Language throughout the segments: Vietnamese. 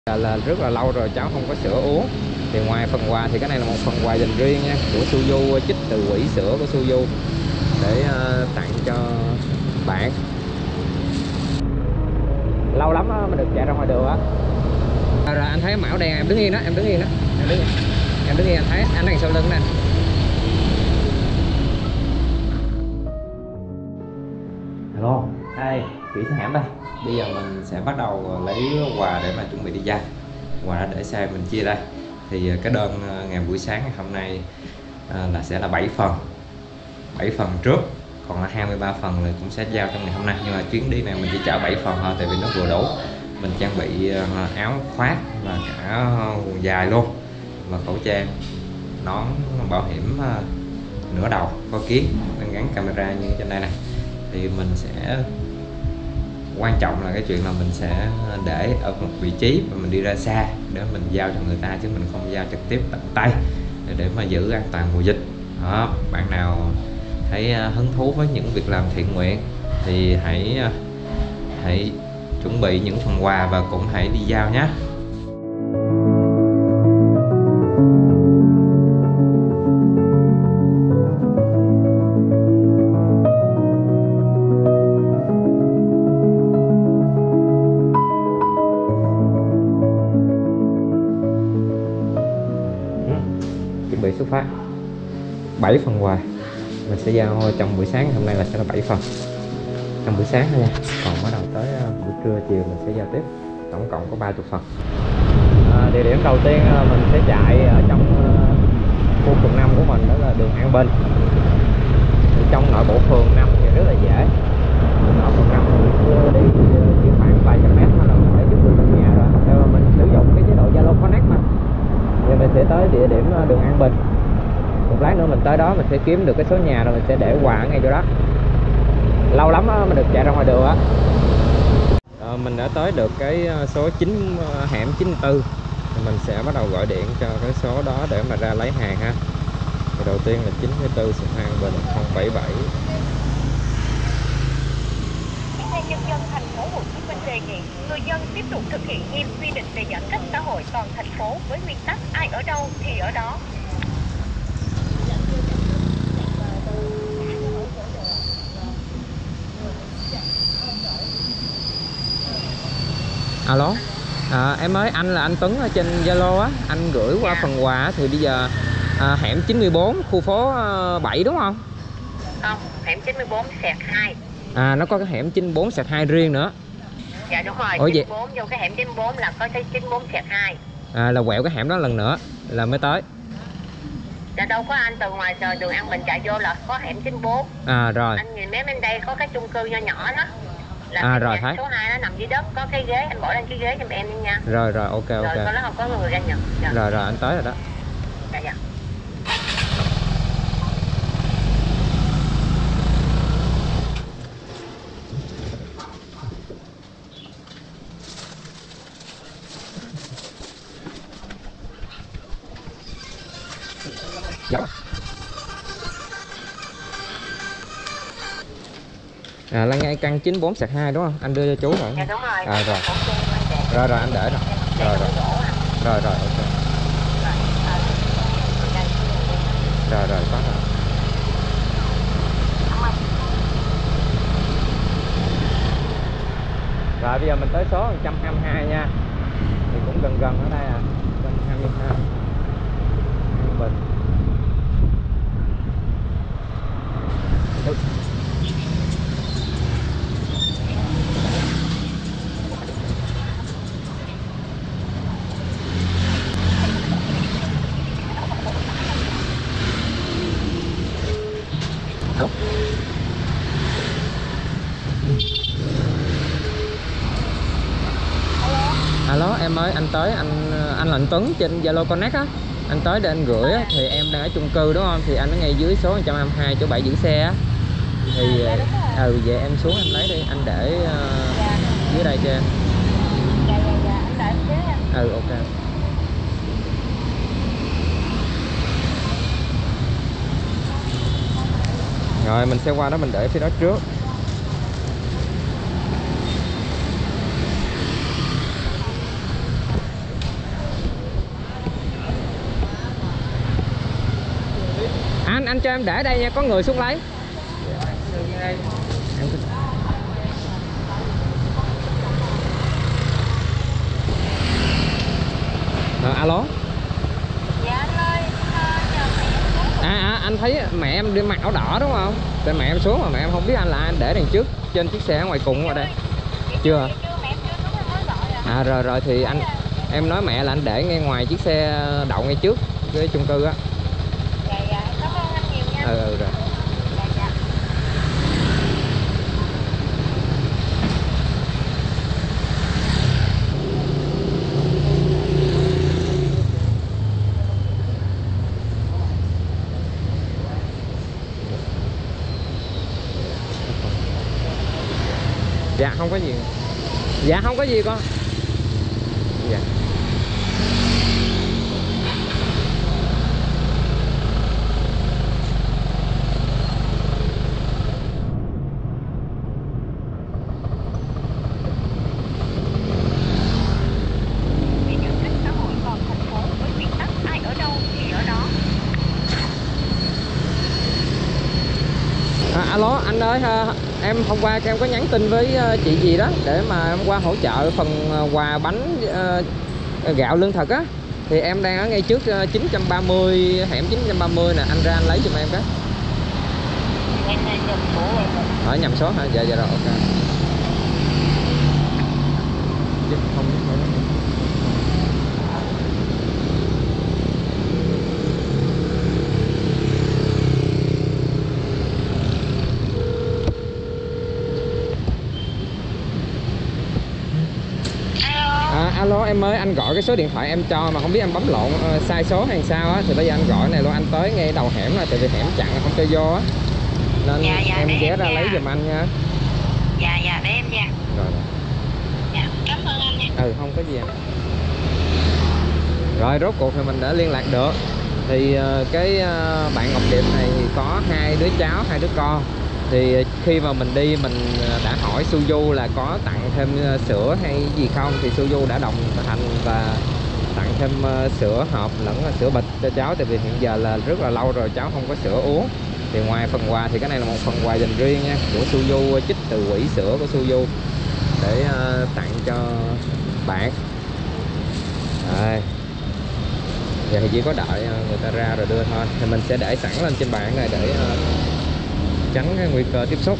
Là rất là lâu rồi cháu không có sữa uống. Thì ngoài phần quà thì cái này là một phần quà dành riêng nha, của Suzu, trích từ quỹ sữa của Suzu để tặng cho bạn. Lâu lắm mới được chạy ra ngoài đường á. Rồi anh thấy mão đen, em đứng yên đó, em đứng yên đó, em đứng yên, anh thấy anh đang sau lưng nè. Alo, đây kỹ xe hẻm đây. Bây giờ mình sẽ bắt đầu lấy quà để mà chuẩn bị đi giao. Quà đã để xe mình chia đây. Thì cái đơn ngày buổi sáng ngày hôm nay là sẽ là 7 phần. 7 phần trước, còn là 23 phần thì cũng sẽ giao trong ngày hôm nay. Nhưng mà chuyến đi này mình chỉ chở 7 phần thôi, tại vì nó vừa đủ. Mình trang bị áo khoác và cả quần dài luôn, và khẩu trang, nón bảo hiểm nửa đầu có kiếng, đang gắn camera như trên đây này. Thì mình sẽ, quan trọng là cái chuyện là mình sẽ để ở một vị trí và mình đi ra xa để mình giao cho người ta, chứ mình không giao trực tiếp tận tay, để mà giữ an toàn mùa dịch đó. Bạn nào thấy hứng thú với những việc làm thiện nguyện thì hãy chuẩn bị những phần quà và cũng hãy đi giao nhé. Chuẩn bị xuất phát. 7 phần quà mình sẽ giao trong buổi sáng hôm nay là sẽ là 7 phần trong buổi sáng thôi nha, còn bắt đầu tới buổi trưa chiều mình sẽ giao tiếp, tổng cộng có 30 phần. Địa điểm đầu tiên mình sẽ chạy ở trong khu phường 5 của mình, đó là đường An Bình. Thì trong nội bộ phường 5 thì rất là dễ. Ở phường 5 thì đi chỉ khoảng vài trăm mét thôi là mình đã giúp được trong nhà rồi. Nên mình sử dụng cái chế độ Zalo Connect mà. Thì mình sẽ tới địa điểm đường An Bình. Một lát nữa mình tới đó mình sẽ kiếm được cái số nhà rồi mình sẽ để quà ngay chỗ đó. Lâu lắm mới được chạy ra ngoài đường á. Mình đã tới được cái số 9 hẻm 94. Thì mình sẽ bắt đầu gọi điện cho cái số đó để mà ra lấy hàng ha. Thì đầu tiên là 94 An Bình 077. Nhân dân thành phố Hồ Chí Minh đề nghị người dân tiếp tục thực hiện nghiêm quy định về giãn cách xã hội toàn thành phố với nguyên tắc ai ở đâu thì ở đó. Alo, em ơi, anh là anh Tuấn ở trên Zalo á, anh gửi qua phần quà thì bây giờ hẻm 94 khu phố 7 đúng không? Không, hẻm 94/2. Nó có cái hẻm 94/2 riêng nữa. Dạ đúng rồi. Ủa 94 vô cái hẻm 94 là có cái 94/2. Là quẹo cái hẻm đó lần nữa là mới tới. Dạ đâu có, anh từ ngoài đường An Bình chạy vô là có hẻm 94. Rồi. Anh nhìn mấy bên đây có cái chung cư nho nhỏ đó. Là rồi thấy. Số 2 nó nằm dưới đất, có cái ghế, anh bỏ lên cái ghế giùm em đi nha. Rồi ok. Rồi có nó không có người ra nhận. Dạ. Rồi anh tới rồi đó. Dạ. Là ngay căn 94/2 đúng không? Anh đưa cho chú rồi. Dạ đúng rồi. Rồi. Okay, rồi anh để rồi. Rồi ok. Rồi có rồi. Rồi bây giờ mình tới số 122 nha. Thì cũng gần ở đây 122 An Bình. Alo em ơi, anh tới, anh là anh Tuấn trên Zalo Connect á. Anh tới để anh gửi á, thì em đang ở chung cư đúng không? Thì anh ở ngay dưới số 122 chỗ 7 giữ xe á. Thì vậy em xuống anh lấy đi, anh để dưới đây cho em. Dạ, anh đợi em xíu nha. Ok. Rồi mình sẽ qua đó mình để phía đó trước. anh cho em để đây nha, có người xuống lấy. Alo. Dạ anh ơi, nhờ mẹ em xuống. Anh thấy mẹ em đi mặc áo đỏ đúng không? Tên mẹ em xuống mà mẹ em không biết anh là anh để đằng trước trên chiếc xe ở ngoài cùng ở đây. Chưa? Mẹ em chưa xuống, em mới gọi à. Rồi thì anh em nói mẹ là anh để ngay ngoài chiếc xe đậu ngay trước cái chung cư á. Dạ em cảm ơn anh nhiều nha. Rồi. Dạ. Dạ không có gì. Dạ không có gì con. Dạ. Về giãn cách xã hội toàn thành phố với nguyên tắc ai ở đâu thì ở đó. Alo anh ơi, em hôm qua em có nhắn tin với chị gì đó để mà hôm qua hỗ trợ phần quà bánh gạo lương thực á, thì em đang ở ngay trước 930 hẻm 930 nè, anh ra anh lấy giùm em cái. Em này nhầm số rồi. Hỏi nhầm số hả? Dạ rồi, ok. Chứ không. Alo em ơi, anh gọi cái số điện thoại em cho mà không biết em bấm lộn sai số hay sao á, thì bây giờ anh gọi này luôn, anh tới ngay đầu hẻm rồi, tại vì hẻm chặn không cho vô á, nên em ghé ra lấy giùm anh nha. Dạ để em nha. Rồi. Dạ cảm ơn anh nha. Không có gì em. Rồi rốt cuộc thì mình đã liên lạc được. Thì cái bạn Ngọc Điệp này thì có hai đứa cháu, hai đứa con. Thì khi mà mình đi mình đã hỏi Suzu là có tặng thêm sữa hay gì không, thì Suzu đã đồng hành và tặng thêm sữa hộp lẫn sữa bịch cho cháu, tại vì hiện giờ là rất là lâu rồi cháu không có sữa uống. Thì ngoài phần quà thì cái này là một phần quà dành riêng nha, của Suzu, trích từ quỹ sữa của Suzu để tặng cho bạn. Rồi. Giờ thì chỉ có đợi người ta ra rồi đưa thôi. Thì mình sẽ để sẵn lên trên bàn này để tránh cái nguy cơ tiếp xúc.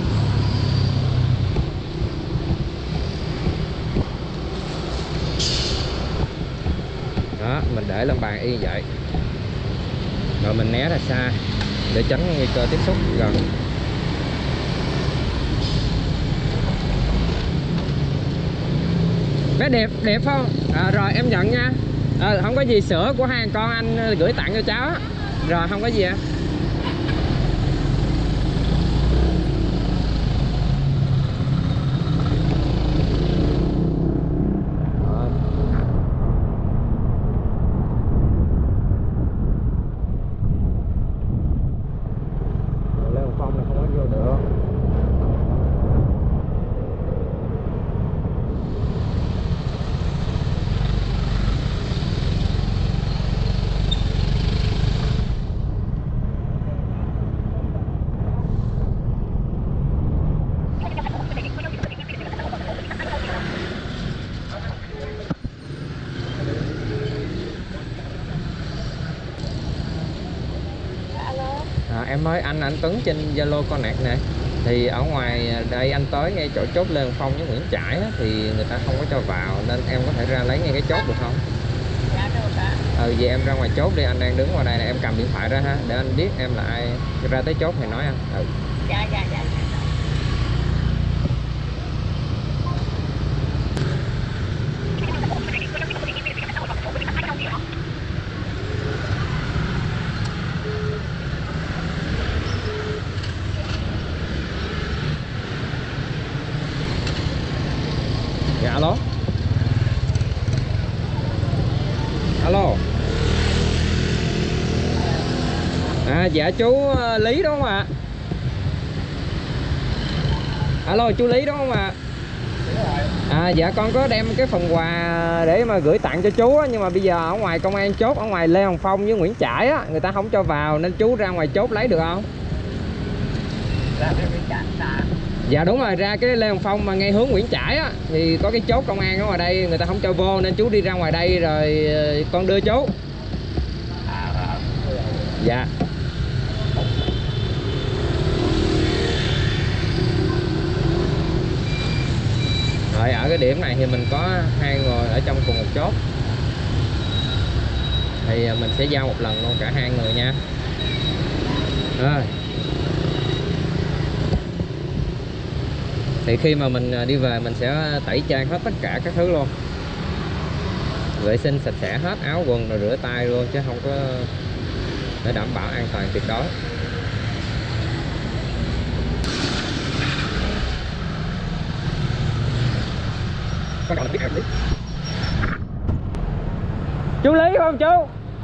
Đó, mình để lên bàn y vậy. Rồi mình né ra xa để tránh nguy cơ tiếp xúc gần. Bé đẹp không? Rồi em nhận nha. Không có gì, sữa của hai con anh gửi tặng cho cháu. Rồi không có gì ạ. Em ơi, anh Tuấn trên Zalo Connect nè. Thì ở ngoài đây anh tới ngay chỗ chốt Lê Hồng Phong với Nguyễn Trãi á, thì người ta không có cho vào, nên em có thể ra lấy ngay cái chốt được không? Dạ được ạ. Vậy em ra ngoài chốt đi, anh đang đứng ngoài đây nè, em cầm điện thoại ra ha, để anh biết em là ai. Ra tới chốt thì nói anh. Dạ. Dạ alo. Dạ chú Lý đúng không ạ? Alo chú Lý đúng không ạ? Dạ con có đem cái phần quà để mà gửi tặng cho chú á, nhưng mà bây giờ ở ngoài công an chốt ở ngoài Lê Hồng Phong với Nguyễn Trãi á, người ta không cho vào nên chú ra ngoài chốt lấy được không? Dạ đúng rồi, ra cái Lê Hồng Phong mà ngay hướng Nguyễn Trãi á thì có cái chốt công an ở ngoài đây, người ta không cho vô nên chú đi ra ngoài đây rồi con đưa chú. Dạ. Rồi ở cái điểm này thì mình có 2 người ở trong cùng một chốt, thì mình sẽ giao một lần luôn cả 2 người nha. Rồi. Thì khi mà mình đi về mình sẽ tẩy chay hết tất cả các thứ luôn, vệ sinh sạch sẽ hết áo quần rồi rửa tay luôn, chứ không có, để đảm bảo an toàn tuyệt đối. Chú Lý không chú?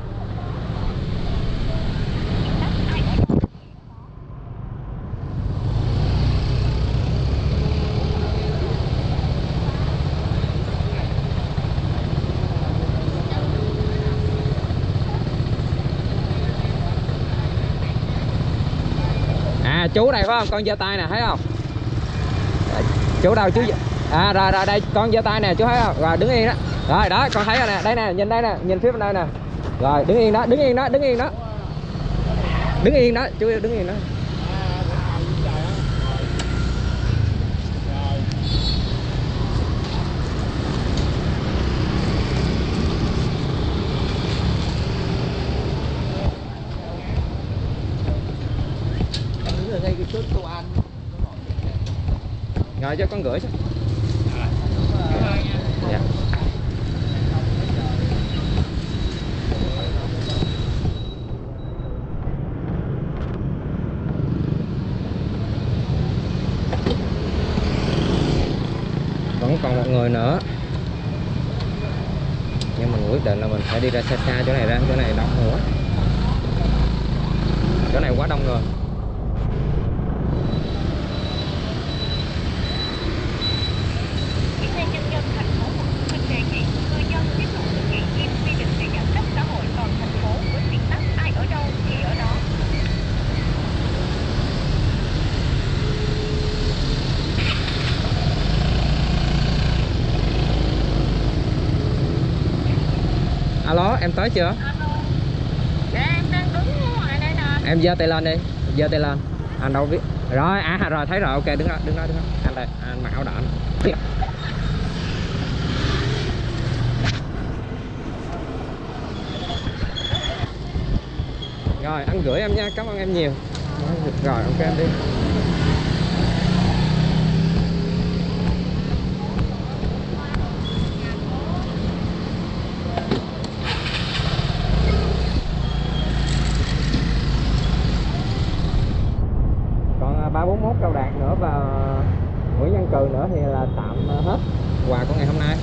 Chú đây phải không? Con giơ tay nè, thấy không? Chú đâu chú? Rồi đây con giơ tay nè, chú thấy không? Rồi đứng yên đó. Rồi đó, con thấy rồi nè, đây nè, nhìn đây nè, nhìn phía bên đây nè. Rồi đứng yên đó, đứng yên đó, đứng yên đó. Đứng yên đó, chú đứng yên đó. Rồi cho con gửi. Dạ. Vẫn còn một người nữa, nhưng mình quyết định là mình phải đi ra xa xa chỗ này ra, chỗ này đông nữa, chỗ này quá đông rồi. Alo, em tới chưa? Dạ em đang đứng ngoài đây nè. Em giơ tay lên đi, giơ tay lên. Anh đâu biết. Rồi, rồi thấy rồi, ok, đứng đó, đứng đó, đứng đó. Anh đây, anh mặc áo đỏ. Rồi, anh gửi em nha, cảm ơn em nhiều. Rồi, ok em đi. Còn 341 Cao Đạt nữa và Nguyễn Văn Cừ nữa thì là tạm hết quà của ngày hôm nay.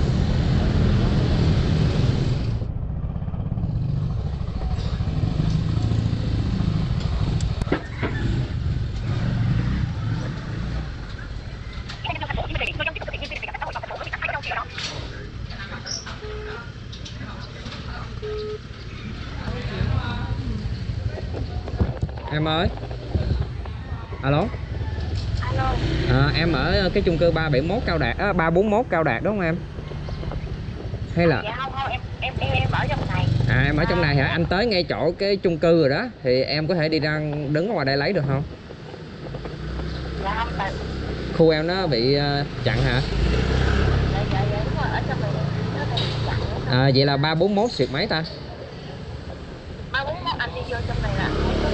Em ơi. Alo. Alo. Em ở cái chung cư 371 Cao Đạt, 341 Cao Đạt đúng không em? Hay là? Dạ không, em ở trong này. Em ở trong này hả? Anh tới ngay chỗ cái chung cư rồi đó, thì em có thể đi ra đứng ở ngoài đây lấy được không? Dạ không cần. Khu em nó bị chặn hả? Dạ đúng rồi, ở trong này nó bị chặn. Vậy là 341 xuyệt mấy ta? 341 anh đi vô trong này là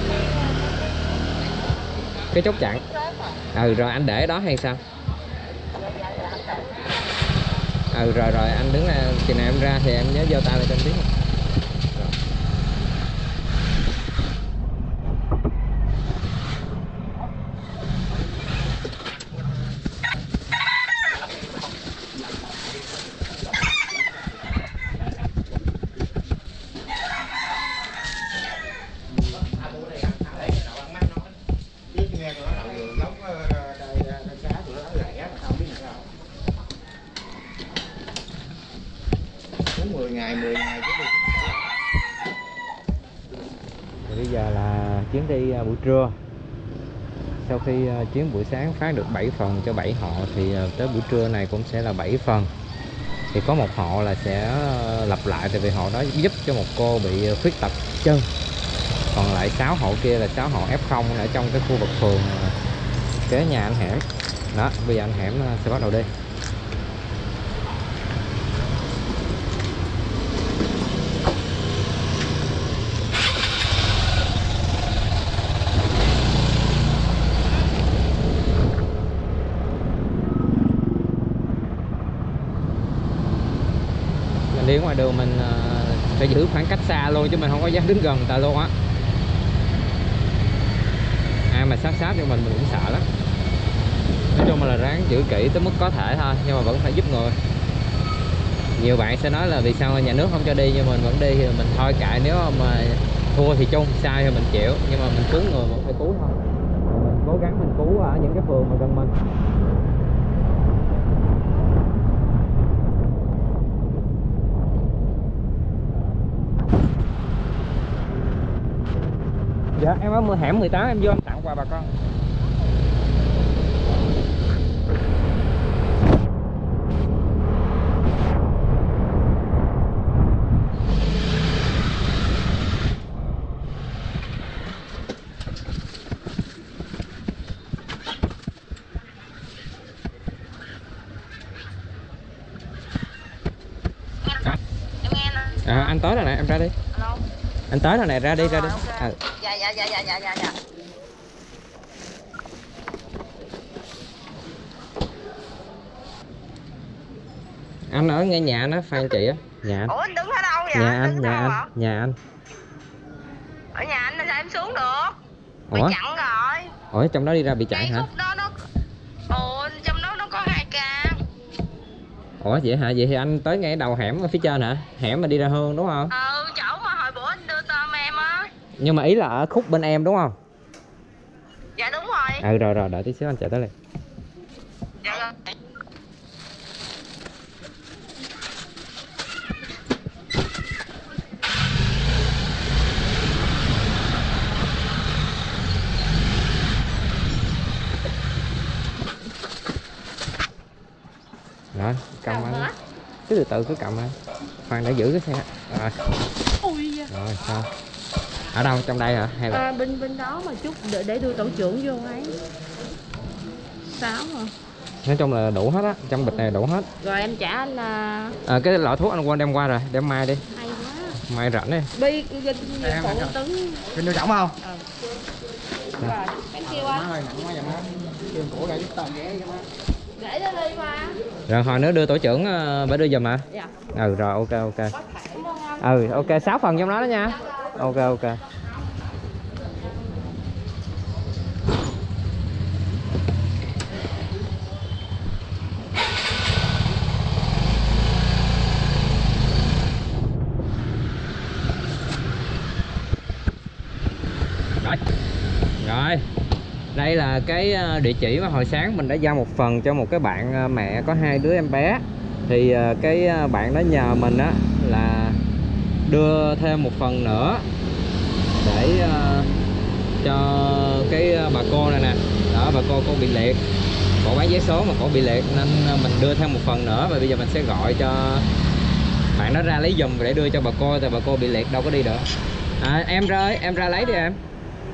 Cái chốt chặn. Rồi anh để đó hay sao? Rồi anh đứng ra, khi nào em ra thì em nhớ giơ tay lên cho anh biết. Bây giờ là chuyến đi buổi trưa. Sau khi chuyến buổi sáng phát được 7 phần cho 7 hộ thì tới buổi trưa này cũng sẽ là 7 phần. Thì có một hộ là sẽ lặp lại, tại vì hộ đó giúp cho một cô bị khuyết tật chân. Còn lại 6 hộ kia là 6 hộ F0 ở trong cái khu vực phường kế nhà anh Hẻm. Đó, bây giờ anh Hẻm sẽ bắt đầu đi. Mình đi ngoài đường mình phải giữ khoảng cách xa luôn, chứ mình không có dám đứng gần người ta luôn á. Ai mà sát cho mình cũng sợ lắm. Nói chung là ráng giữ kỹ tới mức có thể thôi, nhưng mà vẫn phải giúp người. Nhiều bạn sẽ nói là vì sao nhà nước không cho đi, nhưng mình vẫn đi thì mình thôi kệ, nếu mà thua thì chung, sai thì mình chịu, nhưng mà mình cứu người vẫn phải cứu thôi. Mình cố gắng mình cứu ở những cái phường mà gần mình. Dạ em ở hẻm 18, em vô em tặng quà bà con. Anh tới rồi nè, em ra đi. Hello. Anh tới rồi nè, ra đi, ra đi. Okay. Dạ. Anh ở ngay nhà nó Phan chị á, nhà anh. Ủa anh đứng ở đâu vậy? Nhà anh, nhà anh. Ở nhà anh là sao em xuống được? Bị Ủa? chặn rồi. Ủa trong đó đi ra bị chặn hả? Khúc đó nó... Ồ, trong đó nó có 2 ca. Ủa vậy hả? Vậy thì anh tới ngay đầu hẻm ở phía trên hả? Hẻm mà đi ra Hương đúng không? Ừ, chỗ mà hồi bữa anh đưa tôm em á. Nhưng mà ý là ở khúc bên em đúng không? Dạ đúng rồi. Rồi, đợi tí xíu anh chạy tới liền. Dạ rồi. Rồi, cầm anh. Cứ từ cứ cầm anh. Khoan để giữ cái xe. Rồi. Ui da. Rồi sao? Ở đâu, trong đây hả? Hay là bên đó mà chút để đưa tổ trưởng vô ấy. 6 hả? nói chung là đủ hết á, trong bịch này đủ hết. Rồi em trả anh Cái lọ thuốc anh quên đem qua rồi, đem mai đi. hay quá. Mai rảnh đi. Bi phụ tấn. Kinh vô trọng không? Rồi, em kêu anh. Hơi nặng quá vậy má. Kêu cổ ra giúp tao ghé cho má. Để nó đi mà. Rồi hồi nữa đưa tổ trưởng phải đưa giùm hả? Dạ. Rồi ok. Có thể luôn anh. Ok 6 phần trong đó đó nha. Ok. Rồi. Đây là cái địa chỉ mà hồi sáng mình đã giao một phần cho một cái bạn mẹ có 2 đứa em bé. Thì cái bạn đó nhờ mình á là đưa thêm một phần nữa để cho cái bà cô này nè. Đó, bà cô bị liệt. Cổ bán vé số mà cổ bị liệt nên mình đưa thêm một phần nữa, và bây giờ mình sẽ gọi cho bạn đó ra lấy giùm để đưa cho bà cô, tại bà cô bị liệt đâu có đi được. Em ra lấy đi em.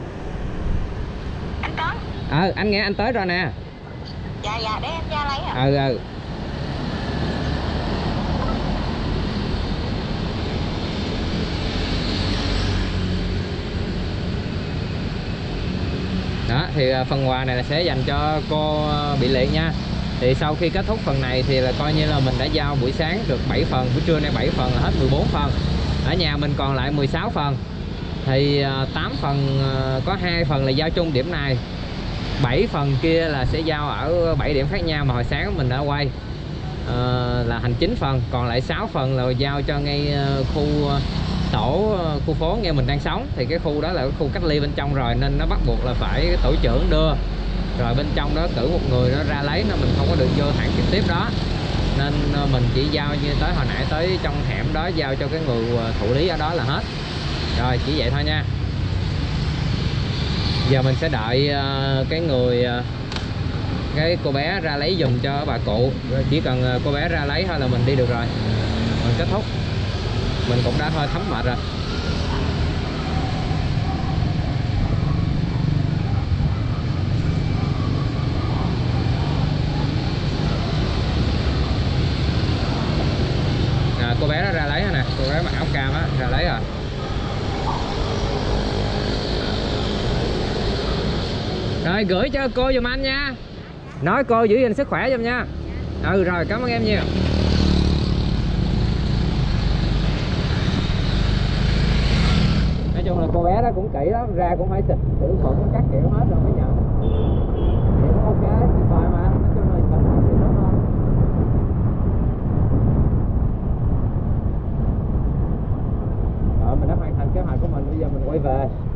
Anh tới. Anh nghe anh tới rồi nè. Dạ để em ra lấy hả? Đó thì phần quà này là sẽ dành cho cô bị liệt nha. Thì sau khi kết thúc phần này thì là coi như là mình đã giao buổi sáng được 7 phần, buổi trưa nay 7 phần là hết 14 phần. Ở nhà mình còn lại 16 phần. Thì 8 phần có 2 phần là giao chung điểm này. 7 phần kia là sẽ giao ở 7 điểm khác nhau mà hồi sáng mình đã quay. Là thành 9 phần, còn lại 6 phần là giao cho ngay khu tổ khu phố nghe mình đang sống. Thì cái khu đó là cái khu cách ly bên trong rồi, nên nó bắt buộc là phải tổ trưởng đưa, rồi bên trong đó cử một người nó ra lấy, nó mình không có được vô thẳng trực tiếp đó. nên mình chỉ giao như tới hồi nãy tới trong hẻm đó, giao cho cái người thụ lý ở đó là hết rồi, chỉ vậy thôi nha. Giờ mình sẽ đợi cái cô bé ra lấy giùm cho bà cụ. Chỉ cần cô bé ra lấy thôi là mình đi được rồi, mình kết thúc. Mình cũng đã hơi thấm mệt rồi. Cô bé đó ra lấy nè, cô bé mặc áo cam á ra lấy rồi. Rồi gửi cho cô giùm anh nha, nói cô giữ gìn sức khỏe giùm nha. Ừ rồi, cảm ơn em nhiều. Nói chung là cô bé đó cũng kỹ lắm, ra cũng phải xịt khử khuẩn các kiểu hết rồi mới nhận. Vậy cũng ok, tuyệt vời mà. Nói chung là mình thì tốt hơn. Rồi mình đã hoàn thành kế hoạch của mình, bây giờ mình quay về.